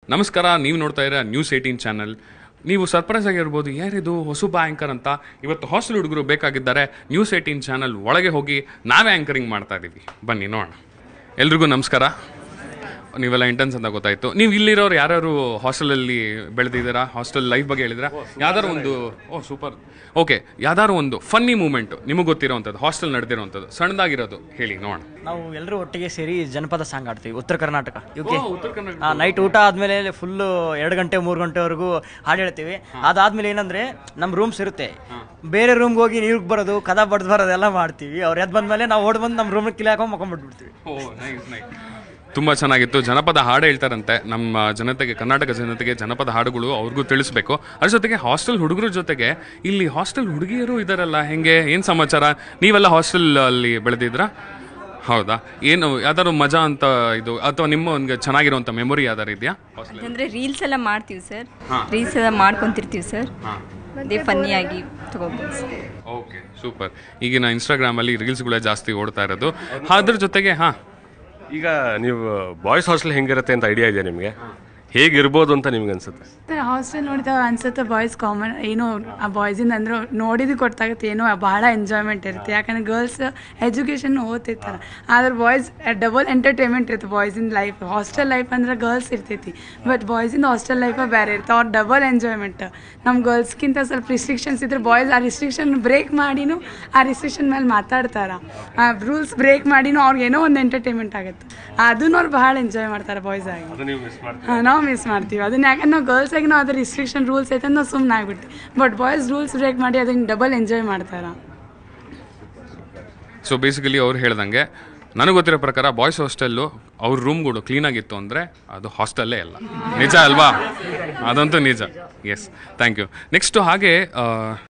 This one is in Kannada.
ನಮಸ್ಕಾರ, ನೀವು ನೋಡ್ತಾ ಇರೋ ನ್ಯೂಸ್ 18 ಚಾನಲ್. ನೀವು ಸರ್ಪ್ರೈಸ್ ಆಗಿರ್ಬೋದು, ಯಾರಿದು ಹೊಸಬ ಆ್ಯಂಕರ್ ಅಂತ. ಇವತ್ತು ಹಾಸ್ಟೆಲ್ ಹುಡುಗರು ಬೇಕಾಗಿದ್ದಾರೆ. ನ್ಯೂಸ್ 18 ಚಾನಲ್ ಒಳಗೆ ಹೋಗಿ ನಾವೇ ಆ್ಯಂಕರಿಂಗ್ ಮಾಡ್ತಾ ಇದ್ದೀವಿ. ಬನ್ನಿ ನೋಡೋಣ. ಎಲ್ರಿಗೂ ನಮಸ್ಕಾರ. ನೀವೆಲ್ಲ ಇಂಟರ್ನ್ಸ್ ಅಂತ ಗೊತ್ತಾಯಿತು. ನೀವು ಇಲ್ಲಿರೋರು ಯಾರು ಹಾಸ್ಟೆಲಲ್ಲಿ ಬೆಳೆದಿದ್ದೀರಾ? ಹಾಸ್ಟೆಲ್ ಲೈಫ್ ಬಗ್ಗೆ ಹೇಳಿದ್ರಾ? ಯಾವ್ದಾರು ಒಂದು ಸೂಪರ್. ಓಕೆ, ಯಾವ್ದಾದ್ರು ಒಂದು ಫನ್ನಿ ಮೂಮೆಂಟು ನಿಮಗೆ ಗೊತ್ತಿರೋವಂಥದ್ದು, ಹಾಸ್ಟೆಲ್ ನಡೆದಿರೋವಂಥದ್ದು ಸಣ್ಣದಾಗಿರೋದು ಹೇಳಿ ನೋಡೋಣ. ನಾವು ಎಲ್ಲರೂ ಒಟ್ಟಿಗೆ ಸೇರಿ ಜನಪದ ಸಾಂಗ್ ಆಡ್ತೀವಿ. ಉತ್ತರ ಕರ್ನಾಟಕ ನೈಟ್ ಊಟ ಆದಮೇಲೆ ಫುಲ್ಲು 2 ಗಂಟೆ 3 ಗಂಟೆವರೆಗೂ ಹಾಡು ಹೇಳ್ತೀವಿ. ಅದಾದ್ಮೇಲೆ ಏನಂದರೆ ನಮ್ಮ ರೂಮ್ಸ್ ಇರುತ್ತೆ, ಬೇರೆ ರೂಮ್ಗೆ ಹೋಗಿ ನೀರಿಗೆ ಬರೋದು, ಕದ ಬಡ್ದು ಬರೋದು ಎಲ್ಲ ಮಾಡ್ತೀವಿ. ಅವ್ರು ಎದ್ದು ಬಂದಮೇಲೆ ನಾವು ಓಡ್ ಬಂದು ನಮ್ಮ ರೂಮಿಗೆ ಕಿಲಿ ಹಾಕೊಂಡು ಮಕ್ಕೊಂಡ್ಬಿಟ್ಬಿಡ್ತೀವಿ. ತುಂಬ ಚೆನ್ನಾಗಿತ್ತು. ಜನಪದ ಹಾಡು ಹೇಳ್ತಾರಂತೆ. ನಮ್ಮ ಜನತೆಗೆ, ಕರ್ನಾಟಕ ಜನತೆಗೆ ಜನಪದ ಹಾಡುಗಳು ಅವ್ರಿಗೂ ತಿಳಿಸ್ಬೇಕು. ಅದ್ರ ಜೊತೆಗೆ ಹಾಸ್ಟೆಲ್ ಹುಡುಗರ ಜೊತೆಗೆ ಇಲ್ಲಿ ಹಾಸ್ಟೆಲ್ ಹುಡುಗಿಯರು ಇದ್ದಾರಲ್ಲ, ಹೆಂಗೆ, ಏನು ಸಮಾಚಾರ? ನೀವೆಲ್ಲ ಹಾಸ್ಟೆಲ್ ಅಲ್ಲಿ ಬೆಳೆದಿದ್ರಾ? ಹೌದಾ? ಏನು ಯಾವ್ದಾದ್ರು ಮಜಾ ಅಂತ ಇದು, ಅಥವಾ ನಿಮ್ಮ ಒಂದು ಚೆನ್ನಾಗಿರುವಂಥ ಮೆಮೊರಿ ಯಾವ್ದಾರು ಇದೆಯಾ? ಅಂದರೆ ರೀಲ್ಸ್ ಎಲ್ಲ ಮಾಡ್ತೀವಿ ಸರ್, ರೀಲ್ಸ್ ಎಲ್ಲ ಮಾಡ್ಕೊತಿರ್ತೀವಿ ಸರ್, ಅದೇ ಫನ್ನಿಯಾಗಿ ತಗೋಬೋದು ಸರ್. Okay, super. ಈಗಿನ ಇನ್ಸ್ಟಾಗ್ರಾಮಲ್ಲಿ ರೀಲ್ಸ್ಗಳೇ ಜಾಸ್ತಿ ಓಡ್ತಾ ಇರೋದು. ಅದ್ರ ಜೊತೆಗೆ ಈಗ ನೀವು ಬಾಯ್ಸ್ ಹಾಸ್ಟೆಲ್ ಹೆಂಗಿರುತ್ತೆ ಅಂತ ಐಡಿಯಾ ಇದೆಯಾ ನಿಮಗೆ? ಹೇಗಿರ್ಬೋದು ಅಂತ ನಿಮ್ಗೆ ಅನ್ಸುತ್ತೆ? ಹಾಸ್ಟೆಲ್ ನೋಡಿದಾಗ ಅನ್ಸುತ್ತೆ ಬಾಯ್ಸ್ ಕಾಮನ್ ಏನೋ ಆ ಬಾಯ್ಸಿಂದ ಅಂದ್ರೆ ನೋಡಿದ್ದು ಗೊತ್ತಾಗುತ್ತೆ, ಏನೋ ಭಾಳ ಎಂಜಾಯ್ಮೆಂಟ್ ಇರುತ್ತೆ. ಯಾಕಂದ್ರೆ ಗರ್ಲ್ಸ್ ಎಜುಕೇಷನ್ ಓದ್ತಿರ್ತಾರೆ, ಆದ್ರೆ ಬಾಯ್ಸ್ ಡಬಲ್ ಎಂಟರ್ಟೈನ್ಮೆಂಟ್ ಇರುತ್ತೆ ಬಾಯ್ಸಿಂದ ಲೈಫ್. ಹಾಸ್ಟೆಲ್ ಲೈಫ್ ಅಂದ್ರೆ ಗರ್ಲ್ಸ್ ಇರ್ತೈತಿ, ಬಟ್ ಬಾಯ್ಸಿಂದ ಹಾಸ್ಟೆಲ್ ಲೈಫೇ ಬೇರೆ ಇರುತ್ತೆ. ಅವ್ರು ಡಬಲ್ ಎಂಜಾಯ್ಮೆಂಟ್. ನಮ್ಮ ಗರ್ಲ್ಸ್ಗಿಂತ ಸ್ವಲ್ಪ ರಿಸ್ಟ್ರಿಕ್ಷನ್ಸ್ ಇದ್ರೆ ಬಾಯ್ಸ್ ಆ ರಿಸ್ಟ್ರಿಕ್ಷನ್ ಬ್ರೇಕ್ ಮಾಡಿನೂ ಆ ರಿಸ್ಟ್ರಿಕ್ಷನ್ ಮೇಲೆ ಮಾತಾಡ್ತಾರೆ. ಆ ರೂಲ್ಸ್ ಬ್ರೇಕ್ ಮಾಡಿನೂ ಅವ್ರಿಗೆ ಏನೋ ಒಂದು ಎಂಟರ್ಟೈನ್ಮೆಂಟ್ ಆಗುತ್ತೆ. ಅದನ್ನು ಅವ್ರು ಭಾಳ ಎಂಜಾಯ್ ಮಾಡ್ತಾರೆ ಬಾಯ್ಸ್ ಆಗಿ. ನಾವು ಮಿಸ್ ಮಾಡ್ತೀವಿ ಅದನ್ನ. ಯಾಕಂದ್ರೆ ನಾವು ಗರ್ಲ್ಸ್ ಆಗಿ ನಾವು ಅದ್ರ ರಿಸ್ಟ್ರಿಕ್ಷನ್ ರೂಲ್ಸ್ ಐತೆ ನಾವು ಸುಮ್ಮನೆ ಆಗ್ಬಿಡ್ತೀವಿ, ಬಟ್ ಬಾಯ್ಸ್ ರೂಲ್ಸ್ ಬ್ರೇಕ್ ಮಾಡಿ ಅದನ್ನ ಡಬಲ್ ಎಂಜಾಯ್ ಮಾಡ್ತಾರೆ. ಸೊ ಬೇಸಿಕಲಿ ಅವ್ರು ಹೇಳ್ದಂಗೆ, ನನಗೆ ಗೊತ್ತಿರೋ ಪ್ರಕಾರ ಬಾಯ್ಸ್ ಹಾಸ್ಟೆಲ್ಲು ಅವ್ರ ರೂಮ್ಗಳು ಕ್ಲೀನಾಗಿತ್ತು ಅಂದರೆ ಅದು ಹಾಸ್ಟೆಲ್ಲೇ ಅಲ್ಲ. ನಿಜ ಅಲ್ವಾ? ಅದಂತೂ ನಿಜ. S, thank you. ನೆಕ್ಸ್ಟು ಹಾಗೆ